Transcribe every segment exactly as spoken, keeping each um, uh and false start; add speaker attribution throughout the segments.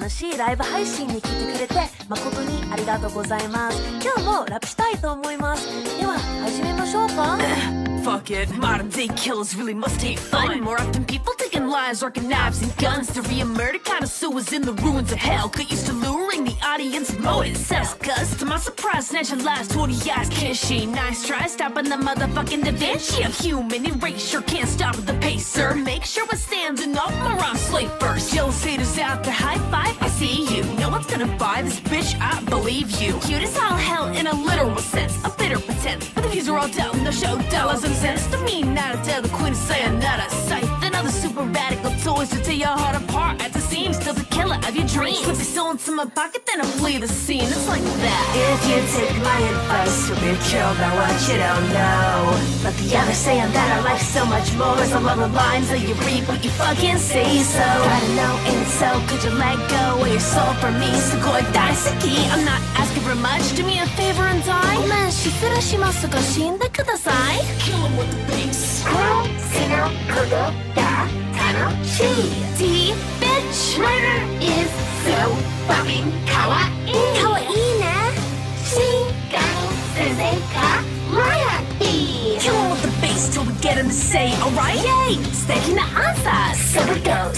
Speaker 1: 楽しいライブ配信に来てくれて誠にありがとうございます。今日もラップしたいと思います。では始めましょうか。
Speaker 2: Fuck it, modern day killers really must hate fun. More often people taking lives, rocking knives and guns. To be a murder connoisseurs in the ruins of hell. Get used to luring the audience with more incest. Cause to my surprise, snatching lives toward the eyes. Can't she? Nice try stopping the motherfucking Da Vinci. A human erasure can't stop the pace, sir. Make sure it stands enough around slave first. Jealous haters out there, high five, I see you. No one's gonna buy this bitch, I believe you. Cute as all hell in a literal sense. A bitter pretense, but the views are all down. No show dollars and cents. To me, not to tell the queen to say another sight. Then other super radical toys to tear your heart apart at the seams. Still the killer of your dreams. Slip your soul into my pocket, then I flee the scene. It's like that.
Speaker 3: If you take my advice, you'll be killed by what you don't know. Let the others say that our life's so much more. As along the lines that you reap what you fucking say. So gotta know, ain't it so? Could you let go of your soul for me? So go daisuki. I'm not asking for much. Do me a favor and die.
Speaker 1: ごめん、失礼しますが死んでください。
Speaker 2: Kill him with the bass.
Speaker 3: 殺すのことが楽しい。
Speaker 1: T bitch
Speaker 3: Murder is so fucking かわいい。
Speaker 1: かわいいね。
Speaker 3: しかも先生かロヤティ。
Speaker 2: Kill him with the bass till we get him to say, alright?
Speaker 1: Yay! 素敵なアンサー。
Speaker 3: So it goes.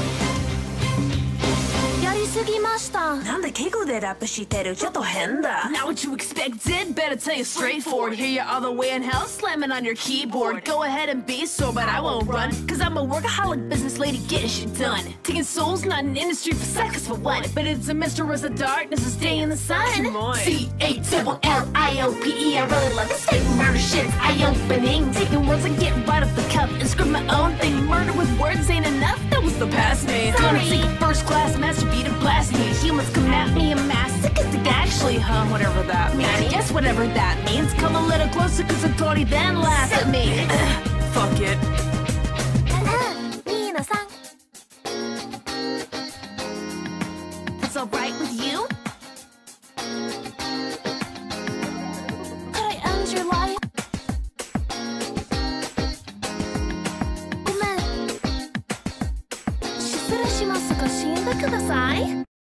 Speaker 1: やりすぎました。
Speaker 2: なんで敬語でラップしてるちょっと変だ。Not what you expected, better tell you straightforward. Hear you all the way in hell slamming on your keyboard. Go ahead and be sore, but I won't run. Cause I'm a workaholic business lady getting shit done. Taking souls, not an industry for seconds for what? But it's a mistress of darkness, a stay in the sun.
Speaker 3: C A double L I O P E. I really love this fake murder shit. It's eye-opening.
Speaker 2: Taking words and get right up the cup and script my own thing. Murder with words ain't enough, that was the past me. Gonna take a first class master beat and blast me. Humans come at me and masochistic actually, huh? Whatever that means. I guess whatever that means. Come a little closer cause I thought he then laughed at me. Fuck it.
Speaker 1: ニーナさん。
Speaker 2: It's alright with you?
Speaker 1: Could I end your life?